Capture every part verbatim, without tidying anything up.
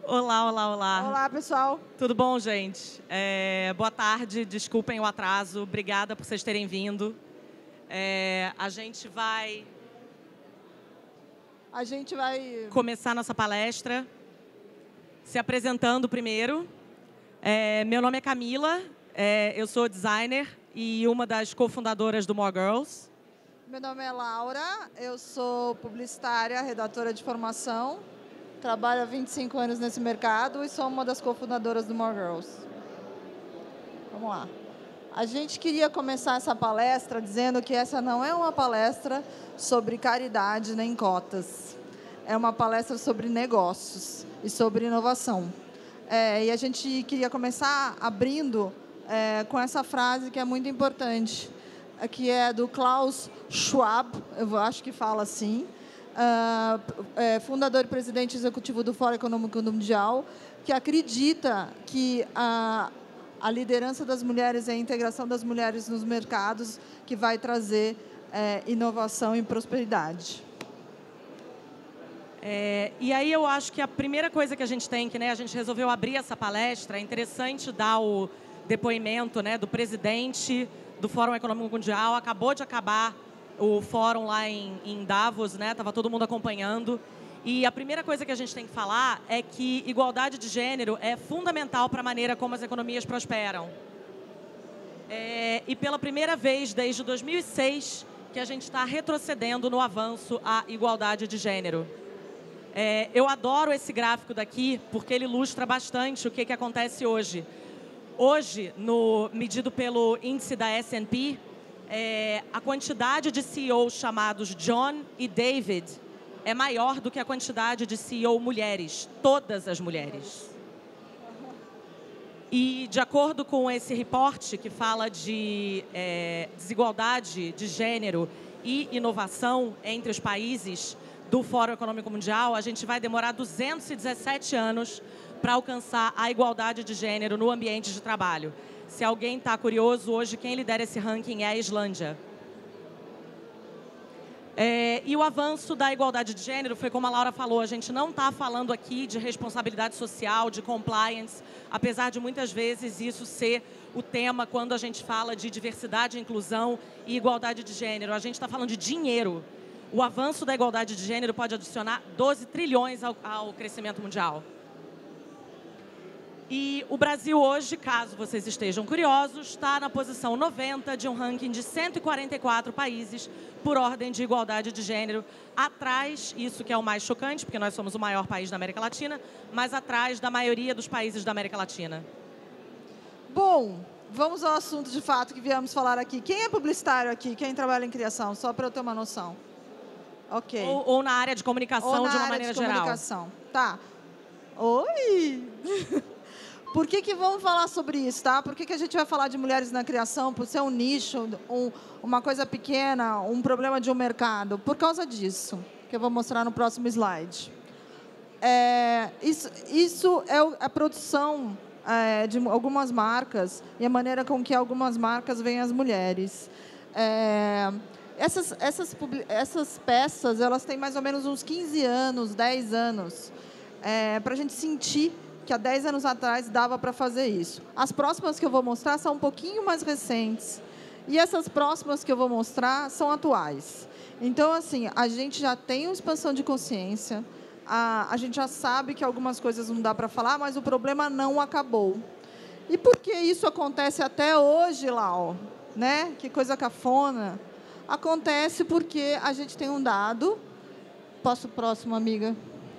Olá, olá, olá. Olá, pessoal. Tudo bom, gente? É, boa tarde, desculpem o atraso. Obrigada por vocês terem vindo. É, a gente vai... A gente vai... começar nossa palestra se apresentando primeiro. É, meu nome é Camila, é, eu sou designer e uma das cofundadoras do More Girls. Meu nome é Laura, eu sou publicitária, redatora de formação. Trabalho há vinte e cinco anos nesse mercado e sou uma das cofundadoras do More Girls. Vamos lá. A gente queria começar essa palestra dizendo que essa não é uma palestra sobre caridade nem cotas. É uma palestra sobre negócios e sobre inovação. É, e a gente queria começar abrindo é, com essa frase que é muito importante, que é do Klaus Schwab, eu acho que fala assim, Uh, é, fundador e presidente executivo do Fórum Econômico Mundial, que acredita que a, a liderança das mulheres e a integração das mulheres nos mercados que vai trazer é, inovação e prosperidade. É, e aí eu acho que a primeira coisa que a gente tem, que né, a gente resolveu abrir essa palestra, é interessante dar o depoimento né, do presidente do Fórum Econômico Mundial, acabou de acabar o fórum lá em, em Davos, né? Tava todo mundo acompanhando. E a primeira coisa que a gente tem que falar é que igualdade de gênero é fundamental para a maneira como as economias prosperam. É, e pela primeira vez desde dois mil e seis que a gente está retrocedendo no avanço à igualdade de gênero. É, eu adoro esse gráfico daqui porque ele ilustra bastante o que, que acontece hoje. Hoje, no, medido pelo índice da S and P, É, a quantidade de C E Os chamados John e David é maior do que a quantidade de C E O mulheres, todas as mulheres. E, de acordo com esse reporte que fala de é, desigualdade de gênero e inovação entre os países do Fórum Econômico Mundial, a gente vai demorar duzentos e dezessete anos para alcançar a igualdade de gênero no ambiente de trabalho. Se alguém está curioso, hoje quem lidera esse ranking é a Islândia. É, e o avanço da igualdade de gênero foi como a Laura falou, a gente não está falando aqui de responsabilidade social, de compliance, apesar de muitas vezes isso ser o tema quando a gente fala de diversidade, inclusão e igualdade de gênero. A gente está falando de dinheiro. O avanço da igualdade de gênero pode adicionar doze trilhões ao, ao crescimento mundial. E o Brasil hoje, caso vocês estejam curiosos, está na posição noventa de um ranking de cento e quarenta e quatro países por ordem de igualdade de gênero, atrás, isso que é o mais chocante, porque nós somos o maior país da América Latina, mas atrás da maioria dos países da América Latina. Bom, vamos ao assunto de fato que viemos falar aqui. Quem é publicitário aqui? Quem trabalha em criação? Só para eu ter uma noção. Ok. Ou, ou na área de comunicação, ou na de uma área maneira de geral. Comunicação. Tá. Oi! Por que que vamos falar sobre isso, tá? Por que que a gente vai falar de mulheres na criação? Por ser um nicho, um, uma coisa pequena, um problema de um mercado? Por causa disso, que eu vou mostrar no próximo slide. É, isso, isso é a produção é, de algumas marcas e a maneira com que algumas marcas veem as mulheres. É, essas, essas, essas peças, elas têm mais ou menos uns quinze anos, dez anos, é, para a gente sentir que há dez anos atrás dava para fazer isso. As próximas que eu vou mostrar são um pouquinho mais recentes. E essas próximas que eu vou mostrar são atuais. Então, assim, a gente já tem uma expansão de consciência, a, a gente já sabe que algumas coisas não dá para falar, mas o problema não acabou. E por que isso acontece até hoje, Lau? Né? Que coisa cafona. Acontece porque a gente tem um dado... Posso próximo, amiga?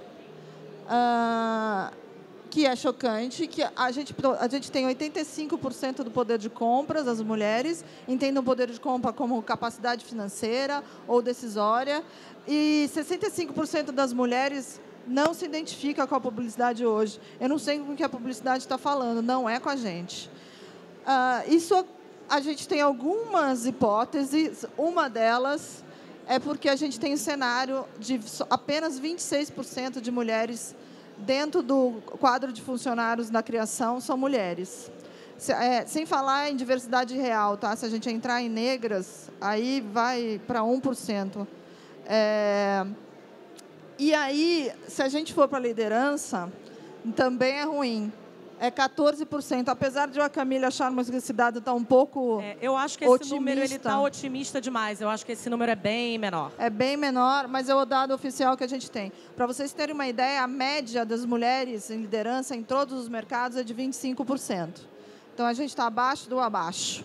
Ah... que é chocante, que a gente, a gente tem oitenta e cinco por cento do poder de compras das mulheres, entendem o poder de compra como capacidade financeira ou decisória, e sessenta e cinco por cento das mulheres não se identifica com a publicidade hoje. Eu não sei com o que a publicidade está falando, não é com a gente. Uh, isso, a gente tem algumas hipóteses, uma delas é porque a gente tem um cenário de apenas vinte e seis por cento de mulheres dentro do quadro de funcionários da criação são mulheres. Se, é, sem falar em diversidade real, tá? Se a gente entrar em negras, aí vai para um por cento. É, e aí, se a gente for para a liderança, também é ruim. É quatorze por cento, apesar de eu e a Camila acharmos que esse dado está um pouco é, eu acho que esse otimista. número está otimista demais. Eu acho que esse número é bem menor. É bem menor, mas é o dado oficial que a gente tem. Para vocês terem uma ideia, a média das mulheres em liderança em todos os mercados é de vinte e cinco por cento. Então, a gente está abaixo do abaixo.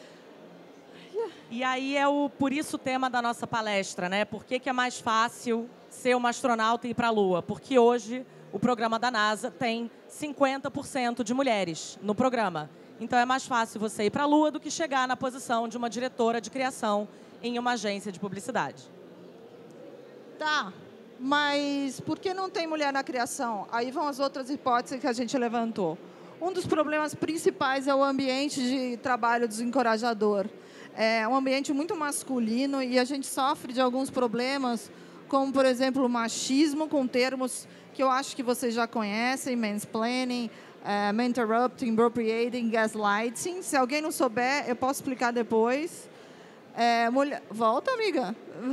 E aí é o, por isso o tema da nossa palestra, né? Por que, que é mais fácil ser uma astronauta e ir para a Lua? Porque hoje o programa da NASA tem cinquenta por cento de mulheres no programa. Então, é mais fácil você ir para a Lua do que chegar na posição de uma diretora de criação em uma agência de publicidade. Tá, mas por que não tem mulher na criação? Aí vão as outras hipóteses que a gente levantou. Um dos problemas principais é o ambiente de trabalho desencorajador. É um ambiente muito masculino e a gente sofre de alguns problemas, como, por exemplo, o machismo, com termos que eu acho que vocês já conhecem, mansplaining, uh, interrupting, appropriating, gaslighting. Se alguém não souber, eu posso explicar depois. É, mulher... Volta, amiga.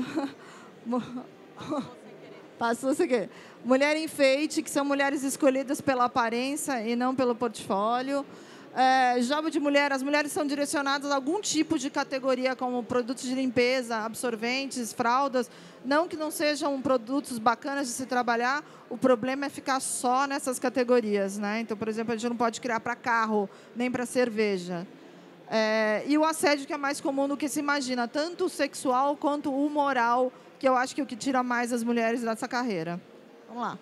Passou sem querer. Mulher enfeite, que são mulheres escolhidas pela aparência e não pelo portfólio. É, job de mulher, as mulheres são direcionadas a algum tipo de categoria, como produtos de limpeza, absorventes, fraldas. Não que não sejam produtos bacanas de se trabalhar, o problema é ficar só nessas categorias, né? Então, por exemplo, a gente não pode criar para carro, nem para cerveja. É, e o assédio, que é mais comum do que se imagina, tanto o sexual quanto o moral, que eu acho que é o que tira mais as mulheres dessa carreira. Vamos lá.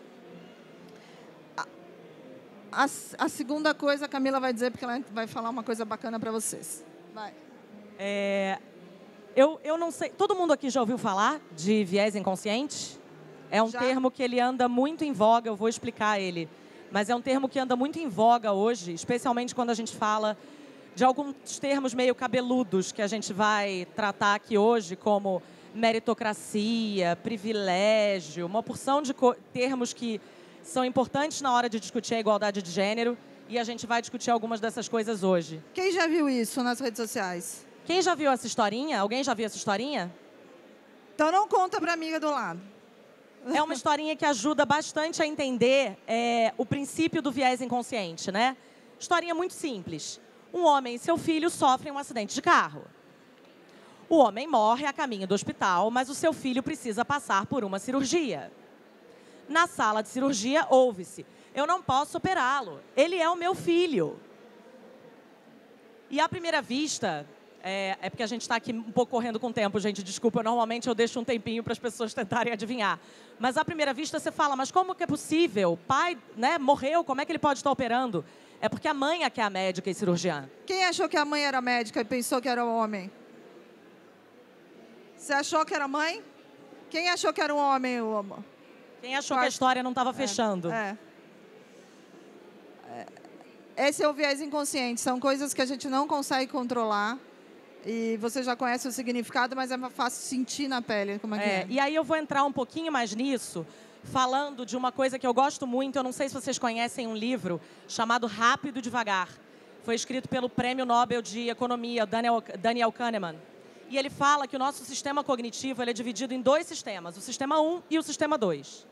A, a segunda coisa a Camila vai dizer, porque ela vai falar uma coisa bacana para vocês. Vai. É, eu, eu não sei... Todo mundo aqui já ouviu falar de viés inconsciente? É um já. termo que ele anda muito em voga, eu vou explicar ele. Mas é um termo que anda muito em voga hoje, especialmente quando a gente fala de alguns termos meio cabeludos que a gente vai tratar aqui hoje, como meritocracia, privilégio, uma porção de termos que são importantes na hora de discutir a igualdade de gênero, e a gente vai discutir algumas dessas coisas hoje. Quem já viu isso nas redes sociais? Quem já viu essa historinha? Alguém já viu essa historinha? Então não conta para a amiga do lado. É uma historinha que ajuda bastante a entender é, o princípio do viés inconsciente, né? Historinha muito simples. Um homem e seu filho sofrem um acidente de carro. O homem morre a caminho do hospital, mas o seu filho precisa passar por uma cirurgia. Na sala de cirurgia, ouve-se: eu não posso operá-lo, ele é o meu filho. E à primeira vista, é, é porque a gente está aqui um pouco correndo com o tempo, gente, desculpa, normalmente eu deixo um tempinho para as pessoas tentarem adivinhar. Mas à primeira vista você fala, mas como que é possível? O pai, né, morreu, como é que ele pode estar operando? É porque a mãe é que é a médica e cirurgiã. Quem achou que a mãe era médica e pensou que era um homem? Você achou que era mãe? Quem achou que era um homem? O homem? Quem achou que a história não estava fechando? É, é. Esse é o viés inconsciente. São coisas que a gente não consegue controlar. E você já conhece o significado, mas é fácil sentir na pele como é, é que é. E aí eu vou entrar um pouquinho mais nisso, falando de uma coisa que eu gosto muito. Eu não sei se vocês conhecem um livro chamado Rápido e Devagar. Foi escrito pelo Prêmio Nobel de Economia, Daniel, Daniel Kahneman. E ele fala que o nosso sistema cognitivo ele é dividido em dois sistemas, o sistema um e o sistema dois.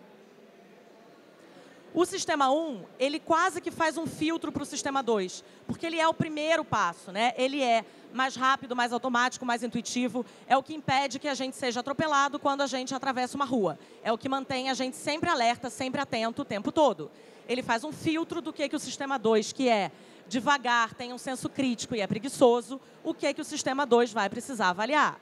O sistema um, ele quase que faz um filtro para o sistema dois, porque ele é o primeiro passo, né? Ele é mais rápido, mais automático, mais intuitivo, é o que impede que a gente seja atropelado quando a gente atravessa uma rua. É o que mantém a gente sempre alerta, sempre atento o tempo todo. Ele faz um filtro do que, que o sistema dois, que é devagar, tem um senso crítico e é preguiçoso, o que, que o sistema dois vai precisar avaliar.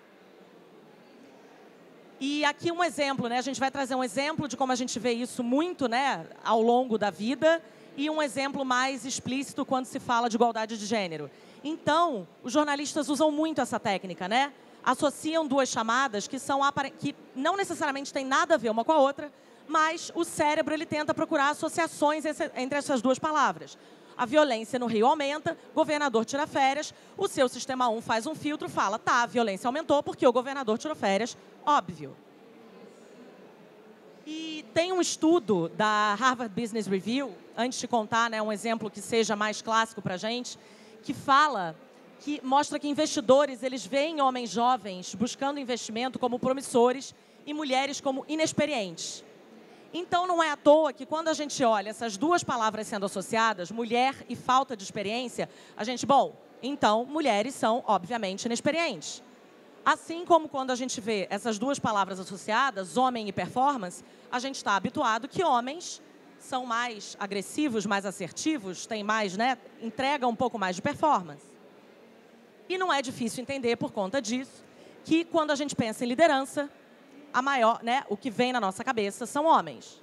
E aqui um exemplo, né? A gente vai trazer um exemplo de como a gente vê isso muito, né, ao longo da vida, e um exemplo mais explícito quando se fala de igualdade de gênero. Então, os jornalistas usam muito essa técnica, né? Associam duas chamadas que, são, que não necessariamente têm nada a ver uma com a outra, mas o cérebro ele tenta procurar associações entre essas duas palavras. A violência no Rio aumenta, governador tira férias, o seu sistema um faz um filtro, fala, tá, a violência aumentou porque o governador tirou férias, óbvio. E tem um estudo da Harvard Business Review, antes de contar, né, um exemplo que seja mais clássico para a gente, que fala, que mostra que investidores, eles veem homens jovens buscando investimento como promissores e mulheres como inexperientes. Então, não é à toa que, quando a gente olha essas duas palavras sendo associadas, mulher e falta de experiência, a gente, bom, então, mulheres são, obviamente, inexperientes. Assim como quando a gente vê essas duas palavras associadas, homem e performance, a gente está habituado que homens são mais agressivos, mais assertivos, têm mais, né, entregam um pouco mais de performance. E não é difícil entender, por conta disso, que quando a gente pensa em liderança, a maior, né, o que vem na nossa cabeça são homens.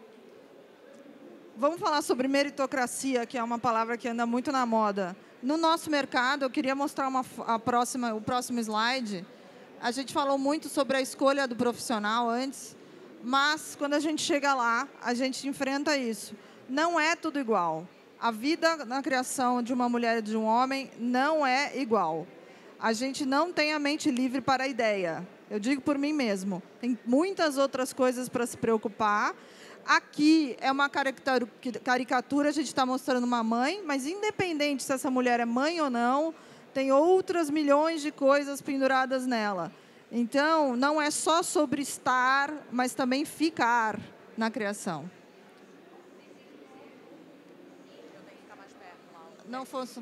Vamos falar sobre meritocracia, que é uma palavra que anda muito na moda. No nosso mercado, eu queria mostrar uma, a próxima, o próximo slide. A gente falou muito sobre a escolha do profissional antes, mas quando a gente chega lá, a gente enfrenta isso. Não é tudo igual. A vida na criação de uma mulher e de um homem não é igual. A gente não tem a mente livre para a ideia. Eu digo por mim mesmo. Tem muitas outras coisas para se preocupar. Aqui é uma caricatura, a gente está mostrando uma mãe, mas independente se essa mulher é mãe ou não, tem outras milhões de coisas penduradas nela. Então, não é só sobre estar, mas também ficar na criação. Não fosse...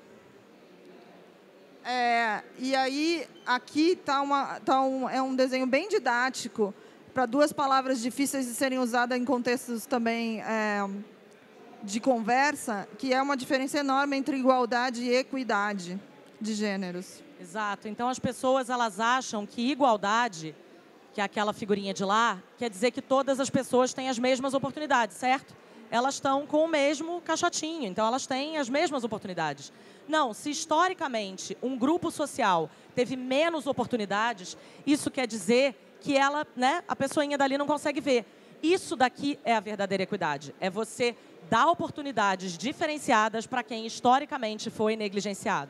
É, e aí, aqui tá uma, tá um, é um desenho bem didático, para duas palavras difíceis de serem usadas em contextos também é, de conversa, que é uma diferença enorme entre igualdade e equidade de gêneros. Exato. Então, as pessoas elas acham que igualdade, que é aquela figurinha de lá, quer dizer que todas as pessoas têm as mesmas oportunidades, certo? Elas estão com o mesmo caixotinho, então elas têm as mesmas oportunidades. Não, se historicamente um grupo social teve menos oportunidades, isso quer dizer que ela, né, a pessoinha dali não consegue ver. Isso daqui é a verdadeira equidade. É você dar oportunidades diferenciadas para quem historicamente foi negligenciado.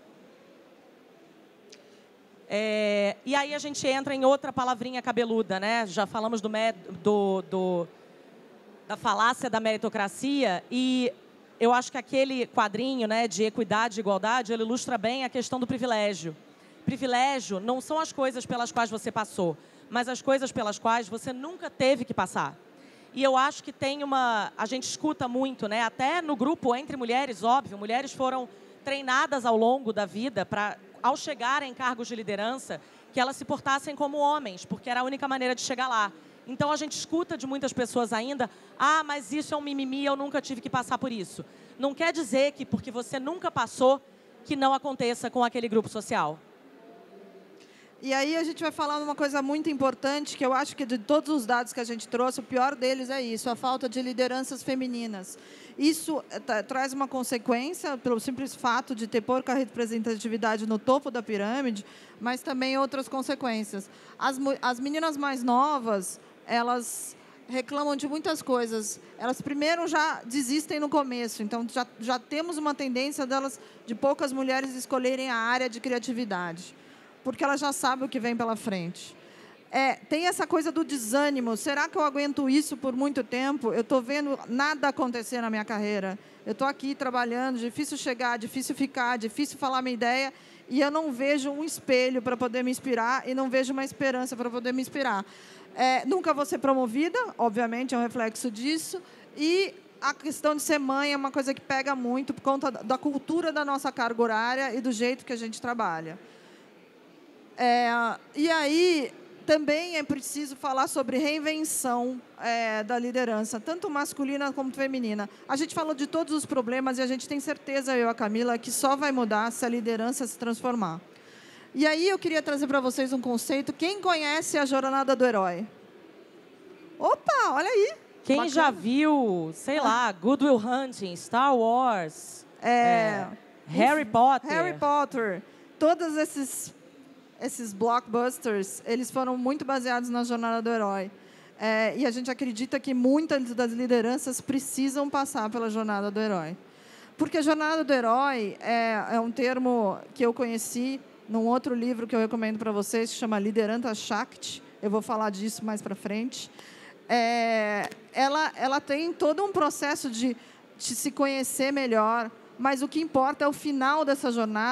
É, e aí a gente entra em outra palavrinha cabeluda, né? Já falamos do, do, do, da falácia da meritocracia e eu acho que aquele quadrinho, né, de equidade e igualdade, ele ilustra bem a questão do privilégio. Privilégio não são as coisas pelas quais você passou, mas as coisas pelas quais você nunca teve que passar. E eu acho que tem uma... A gente escuta muito, né? Até no grupo entre mulheres, óbvio, mulheres foram treinadas ao longo da vida para, ao chegarem em cargos de liderança, que elas se portassem como homens, porque era a única maneira de chegar lá. Então, a gente escuta de muitas pessoas ainda, ah, mas isso é um mimimi, eu nunca tive que passar por isso. Não quer dizer que, porque você nunca passou, que não aconteça com aquele grupo social. E aí a gente vai falar de uma coisa muito importante, que eu acho que de todos os dados que a gente trouxe, o pior deles é isso, a falta de lideranças femininas. Isso traz uma consequência, pelo simples fato de ter pouca representatividade no topo da pirâmide, mas também outras consequências. As, as meninas mais novas, elas reclamam de muitas coisas. Elas, primeiro, já desistem no começo. Então, já, já temos uma tendência delas, de poucas mulheres escolherem a área de criatividade, porque elas já sabem o que vem pela frente. É, tem essa coisa do desânimo. Será que eu aguento isso por muito tempo? Eu estou vendo nada acontecer na minha carreira. Eu estou aqui trabalhando, difícil chegar, difícil ficar, difícil falar minha ideia, e eu não vejo um espelho para poder me inspirar e não vejo uma esperança para poder me inspirar. É, nunca vou ser promovida, obviamente, é um reflexo disso. E a questão de ser mãe é uma coisa que pega muito por conta da cultura da nossa carga horária e do jeito que a gente trabalha. É, e aí... Também é preciso falar sobre reinvenção é, da liderança, tanto masculina como feminina. A gente falou de todos os problemas e a gente tem certeza, eu e a Camila, que só vai mudar se a liderança se transformar. E aí eu queria trazer para vocês um conceito. Quem conhece a Jornada do Herói? Opa, olha aí. Quem bacana. Já viu, sei lá, Good Will Hunting, Star Wars, é, é, Harry Potter. Harry Potter. Todos esses... Esses blockbusters, eles foram muito baseados na Jornada do Herói. É, e a gente acredita que muitas das lideranças precisam passar pela Jornada do Herói. Porque a Jornada do Herói é, é um termo que eu conheci num outro livro que eu recomendo para vocês, que chama Liderança Shakti. Eu vou falar disso mais para frente. É, ela, ela tem todo um processo de, de se conhecer melhor, mas o que importa é o final dessa jornada,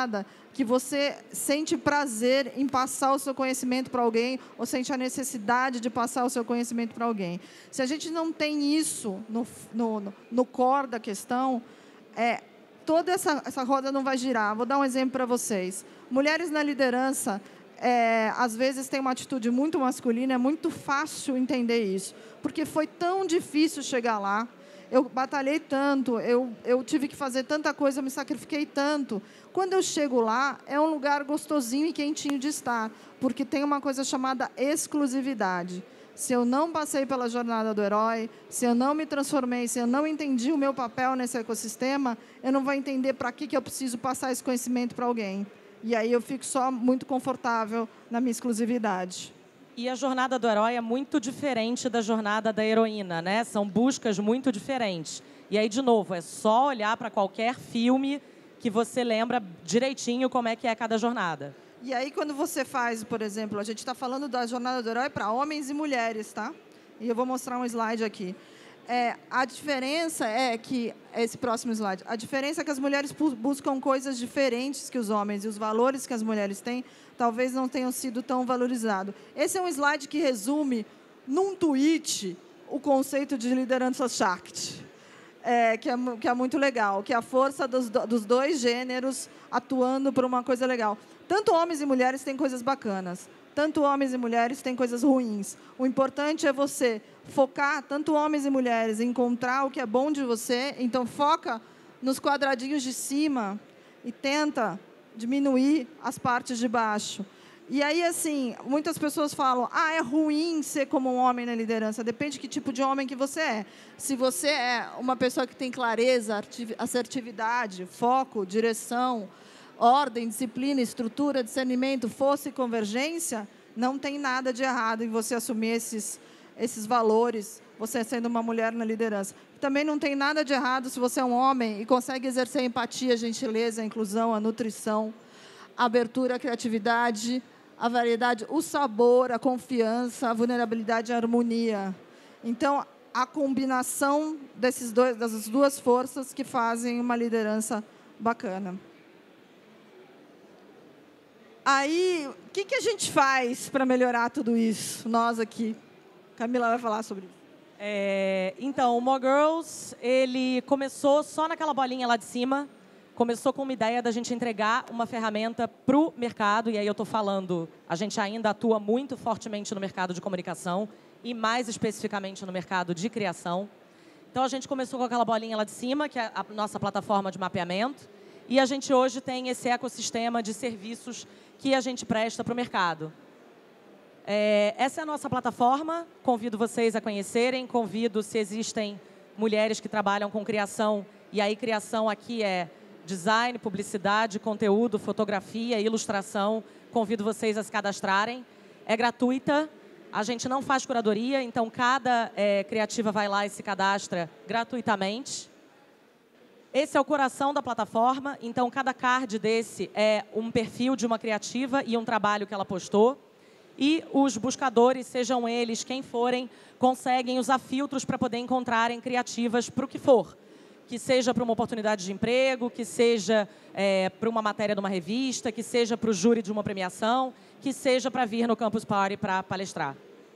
que você sente prazer em passar o seu conhecimento para alguém ou sente a necessidade de passar o seu conhecimento para alguém. Se a gente não tem isso no, no, no core da questão, é, toda essa, essa roda não vai girar. Vou dar um exemplo para vocês. Mulheres na liderança, é, às vezes, têm uma atitude muito masculina, é muito fácil entender isso, porque foi tão difícil chegar lá. Eu batalhei tanto, eu, eu tive que fazer tanta coisa, eu me sacrifiquei tanto. Quando eu chego lá, é um lugar gostosinho e quentinho de estar, porque tem uma coisa chamada exclusividade. Se eu não passei pela jornada do herói, se eu não me transformei, se eu não entendi o meu papel nesse ecossistema, eu não vou entender para que, que eu preciso passar esse conhecimento para alguém. E aí eu fico só muito confortável na minha exclusividade. E a jornada do herói é muito diferente da jornada da heroína, né? São buscas muito diferentes. E aí, de novo, é só olhar para qualquer filme que você lembra direitinho como é que é cada jornada. E aí, quando você faz, por exemplo, a gente está falando da jornada do herói para homens e mulheres, tá? E eu vou mostrar um slide aqui. É, a diferença é que, esse próximo slide, a diferença é que as mulheres buscam coisas diferentes que os homens, e os valores que as mulheres têm talvez não tenham sido tão valorizados. Esse é um slide que resume, num tweet, o conceito de liderança Shakti, é, que, é, que é muito legal, que é a força dos, dos dois gêneros atuando por uma coisa legal. Tanto homens e mulheres têm coisas bacanas, tanto homens e mulheres têm coisas ruins. O importante é você focar, tanto homens e mulheres, em encontrar o que é bom de você. Então, foca nos quadradinhos de cima e tenta diminuir as partes de baixo. E aí, assim, muitas pessoas falam, ah, é ruim ser como um homem na liderança. Depende de que tipo de homem que você é. Se você é uma pessoa que tem clareza, assertividade, foco, direção, ordem, disciplina, estrutura, discernimento, força e convergência, não tem nada de errado em você assumir esses, esses valores, você sendo uma mulher na liderança. Também não tem nada de errado se você é um homem e consegue exercer a empatia, a gentileza, a inclusão, a nutrição, a abertura, a criatividade, a variedade, o sabor, a confiança, a vulnerabilidade e a harmonia. Então, a combinação desses dois, dessas duas forças que fazem uma liderança bacana. Aí, o que, que a gente faz para melhorar tudo isso? Nós aqui. Camila vai falar sobre isso. É, então, o More Girls, ele começou só naquela bolinha lá de cima. Começou com uma ideia da gente entregar uma ferramenta para o mercado. E aí eu estou falando, a gente ainda atua muito fortemente no mercado de comunicação e mais especificamente no mercado de criação. Então, a gente começou com aquela bolinha lá de cima, que é a nossa plataforma de mapeamento. E a gente hoje tem esse ecossistema de serviços que a gente presta para o mercado. É, essa é a nossa plataforma, convido vocês a conhecerem, convido se existem mulheres que trabalham com criação, e aí criação aqui é design, publicidade, conteúdo, fotografia, ilustração, convido vocês a se cadastrarem. É gratuita, a gente não faz curadoria, então cada é, criativa vai lá e se cadastra gratuitamente. Esse é o coração da plataforma, então cada card desse é um perfil de uma criativa e um trabalho que ela postou. E os buscadores, sejam eles quem forem, conseguem usar filtros para poder encontrarem criativas para o que for. Que seja para uma oportunidade de emprego, que seja é, para uma matéria de uma revista, que seja para o júri de uma premiação, que seja para vir no Campus Party para palestrar.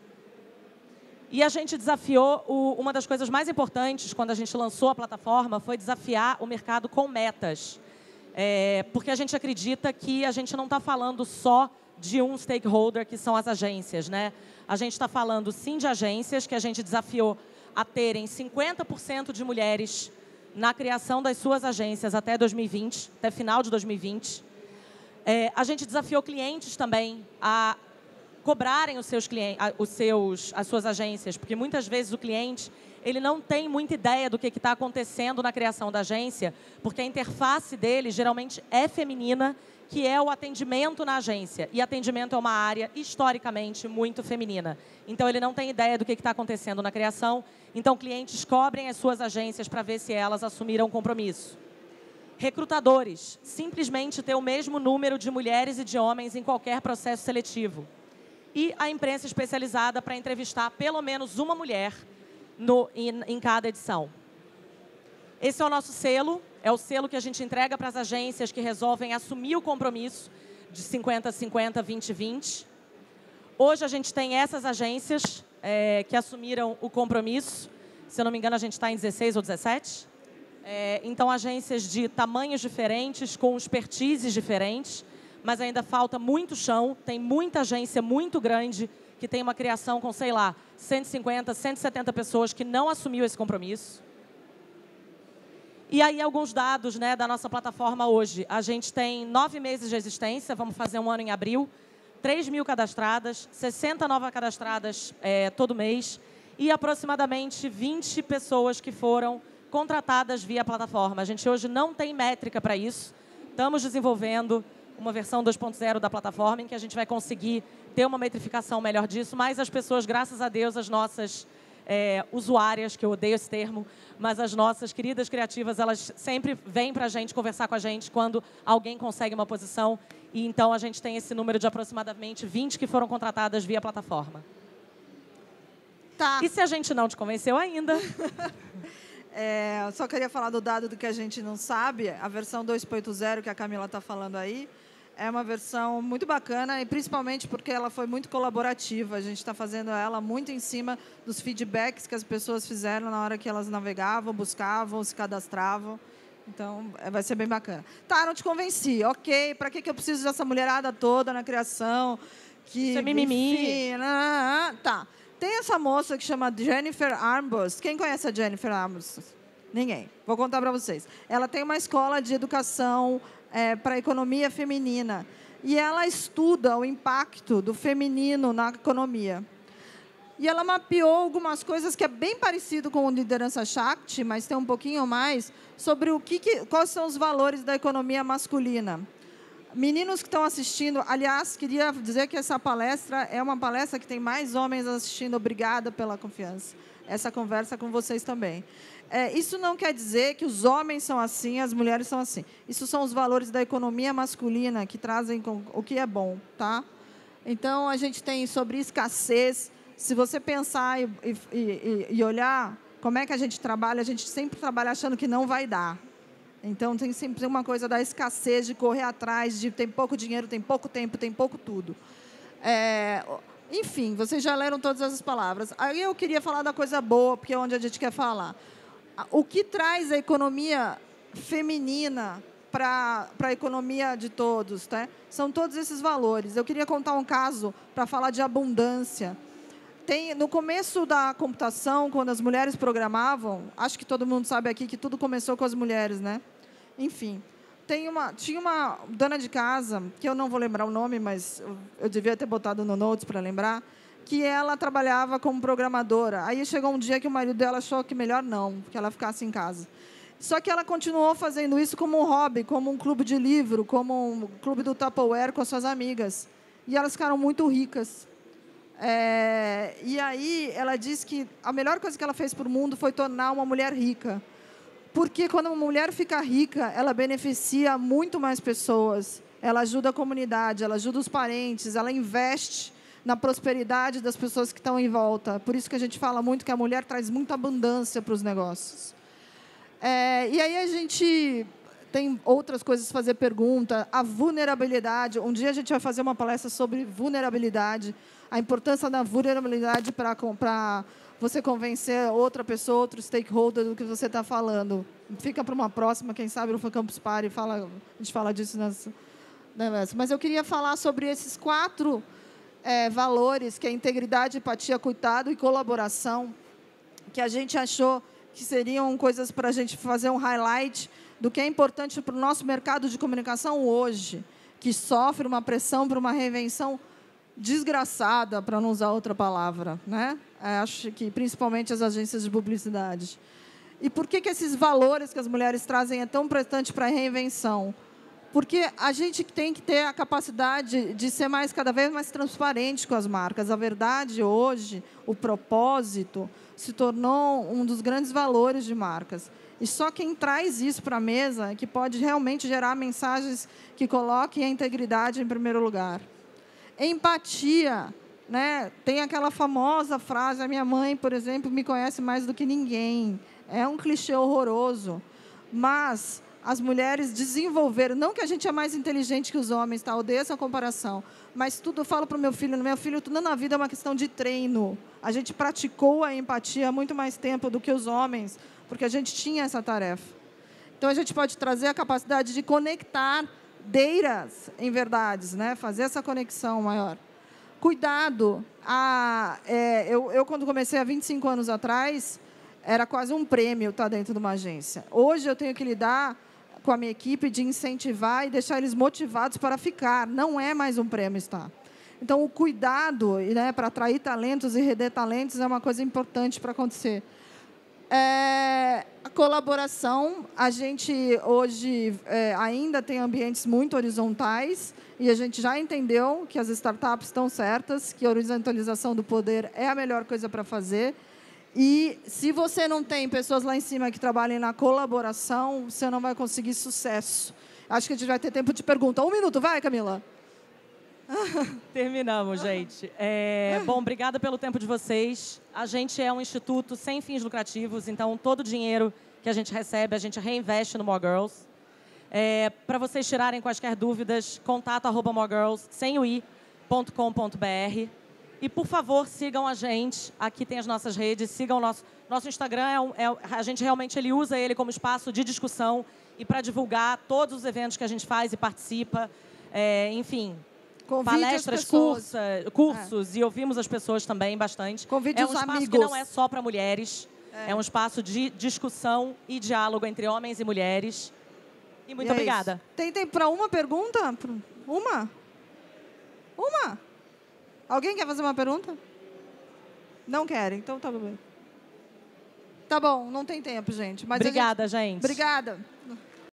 E a gente desafiou, o, uma das coisas mais importantes quando a gente lançou a plataforma foi desafiar o mercado com metas. É, porque a gente acredita que a gente não está falando só de um stakeholder, que são as agências, né? A gente está falando, sim, de agências, que a gente desafiou a terem cinquenta por cento de mulheres na criação das suas agências até dois mil e vinte, até final de dois mil e vinte. É, a gente desafiou clientes também a cobrarem os seus clientes, os seus, as suas agências, porque muitas vezes o cliente ele não tem muita ideia do que está acontecendo na criação da agência, porque a interface dele geralmente é feminina, que é o atendimento na agência. E atendimento é uma área, historicamente, muito feminina. Então, ele não tem ideia do que está acontecendo na criação. Então, clientes cobrem as suas agências para ver se elas assumiram compromisso. Recrutadores, simplesmente ter o mesmo número de mulheres e de homens em qualquer processo seletivo. E a imprensa especializada para entrevistar pelo menos uma mulher no, em, em cada edição. Esse é o nosso selo. É o selo que a gente entrega para as agências que resolvem assumir o compromisso de cinquenta cinquenta, vinte vinte. Hoje a gente tem essas agências é, que assumiram o compromisso. Se eu não me engano, a gente está em dezesseis ou dezessete. É, então, agências de tamanhos diferentes, com expertises diferentes, mas ainda falta muito chão. Tem muita agência muito grande que tem uma criação com, sei lá, cento e cinquenta, cento e setenta pessoas que não assumiu esse compromisso. E aí, alguns dados, né, da nossa plataforma hoje. A gente tem nove meses de existência, vamos fazer um ano em abril, três mil cadastradas, sessenta novas cadastradas é, todo mês e aproximadamente vinte pessoas que foram contratadas via plataforma. A gente hoje não tem métrica para isso. Estamos desenvolvendo uma versão dois ponto zero da plataforma em que a gente vai conseguir ter uma metrificação melhor disso, mas as pessoas, graças a Deus, as nossas é, usuárias, que eu odeio esse termo, mas as nossas queridas criativas, elas sempre vêm para a gente conversar com a gente quando alguém consegue uma posição. E então a gente tem esse número de aproximadamente vinte que foram contratadas via plataforma. Tá. E se a gente não te convenceu ainda... É, eu só queria falar do dado do que a gente não sabe. A versão dois ponto zero que a Camila está falando aí é uma versão muito bacana, e principalmente porque ela foi muito colaborativa. A gente está fazendo ela muito em cima dos feedbacks que as pessoas fizeram na hora que elas navegavam, buscavam, se cadastravam. Então, vai ser bem bacana. Tá, não te convenci. Ok, para que, que eu preciso dessa mulherada toda na criação? Que, Isso é mimimi. Enfim, né? Tá. Tem essa moça que chama Jennifer Armbrust. Quem conhece a Jennifer Armbrust? Ninguém. Vou contar para vocês. Ela tem uma escola de educação é, para a economia feminina. E ela estuda o impacto do feminino na economia. E ela mapeou algumas coisas que é bem parecido com o Liderança Shakti, mas tem um pouquinho mais, sobre o que, que, quais são os valores da economia masculina. Meninos que estão assistindo, aliás, queria dizer que essa palestra é uma palestra que tem mais homens assistindo. Obrigada pela confiança. Essa conversa com vocês também. É, isso não quer dizer que os homens são assim, as mulheres são assim. Isso são os valores da economia masculina que trazem com, o que é bom, tá? Então, a gente tem sobre escassez. Se você pensar e, e, e olhar como é que a gente trabalha, a gente sempre trabalha achando que não vai dar. Então, tem sempre uma coisa da escassez, de correr atrás, de tem pouco dinheiro, tem pouco tempo, tem pouco tudo. É, enfim, vocês já leram todas essas palavras. Aí eu queria falar da coisa boa, porque é onde a gente quer falar. O que traz a economia feminina para a economia de todos, tá? São todos esses valores. Eu queria contar um caso para falar de abundância. Tem, no começo da computação, quando as mulheres programavam, acho que todo mundo sabe aqui que tudo começou com as mulheres, né? Enfim, tem uma, tinha uma dona de casa, que eu não vou lembrar o nome, mas eu, eu devia ter botado no Notes para lembrar, que ela trabalhava como programadora. Aí chegou um dia que o marido dela achou que melhor não, que ela ficasse em casa. Só que ela continuou fazendo isso como um hobby, como um clube de livro, como um clube do Tupperware com as suas amigas. E elas ficaram muito ricas. É, e aí ela disse que a melhor coisa que ela fez para o mundo foi tornar uma mulher rica. Porque quando uma mulher fica rica, ela beneficia muito mais pessoas. Ela ajuda a comunidade, ela ajuda os parentes, ela investe na prosperidade das pessoas que estão em volta. Por isso que a gente fala muito que a mulher traz muita abundância para os negócios. É, e aí a gente tem outras coisas a fazer pergunta. A vulnerabilidade. Um dia a gente vai fazer uma palestra sobre vulnerabilidade. A importância da vulnerabilidade para você convencer outra pessoa, outro stakeholder do que você está falando. Fica para uma próxima, quem sabe no Campus Party, fala, a gente fala disso nessa, nessa. Mas eu queria falar sobre esses quatro é, valores, que é integridade, empatia, cuidado e colaboração, que a gente achou que seriam coisas para a gente fazer um highlight do que é importante para o nosso mercado de comunicação hoje, que sofre uma pressão para uma reinvenção desgraçada, para não usar outra palavra, né? Acho que principalmente as agências de publicidade. E por que que esses valores que as mulheres trazem é tão importante para a reinvenção? Porque a gente tem que ter a capacidade de ser mais cada vez mais transparente com as marcas. A verdade hoje, o propósito, se tornou um dos grandes valores de marcas. E só quem traz isso para a mesa é que pode realmente gerar mensagens que coloquem a integridade em primeiro lugar. Empatia, né? Tem aquela famosa frase, a minha mãe, por exemplo, me conhece mais do que ninguém. É um clichê horroroso. Mas as mulheres desenvolveram, não que a gente é mais inteligente que os homens, tá? Eu odeio essa comparação, mas tudo eu falo para o meu filho, meu filho, tudo na vida é uma questão de treino. A gente praticou a empatia há muito mais tempo do que os homens, porque a gente tinha essa tarefa. Então, a gente pode trazer a capacidade de conectar deiras em verdades, né? Fazer essa conexão maior. Cuidado. A, é, eu, eu, quando comecei há vinte e cinco anos atrás, era quase um prêmio estar dentro de uma agência. Hoje, eu tenho que lidar com a minha equipe de incentivar e deixar eles motivados para ficar. Não é mais um prêmio estar. Então, o cuidado, né, para atrair talentos e reter talentos é uma coisa importante para acontecer. É, a colaboração, a gente hoje é, ainda tem ambientes muito horizontais e a gente já entendeu que as startups estão certas, que a horizontalização do poder é a melhor coisa para fazer. E se você não tem pessoas lá em cima que trabalhem na colaboração, você não vai conseguir sucesso. Acho que a gente vai ter tempo de pergunta. Um minuto, vai, Camila. Terminamos, gente. É, bom, obrigada pelo tempo de vocês. A gente é um instituto sem fins lucrativos, então todo o dinheiro que a gente recebe, a gente reinveste no More Girls. É, para vocês tirarem quaisquer dúvidas, contato arroba moregirls, sem o i, ponto com ponto br. E, por favor, sigam a gente. Aqui tem as nossas redes. Sigam o nosso... Nosso Instagram, é, um, é a gente realmente ele usa ele como espaço de discussão e para divulgar todos os eventos que a gente faz e participa. É, enfim, Convide palestras, as pessoas. cursa, cursos. É. E ouvimos as pessoas também bastante. Convide é um os espaço amigos. que não é só para mulheres. É. é um espaço de discussão e diálogo entre homens e mulheres. E muito e é obrigada. Isso. Tem tempo para uma pergunta? Uma? Uma? Alguém quer fazer uma pergunta? Não querem, então tá bem. Tá bom, não tem tempo, gente. Mas Obrigada, a gente... gente. Obrigada.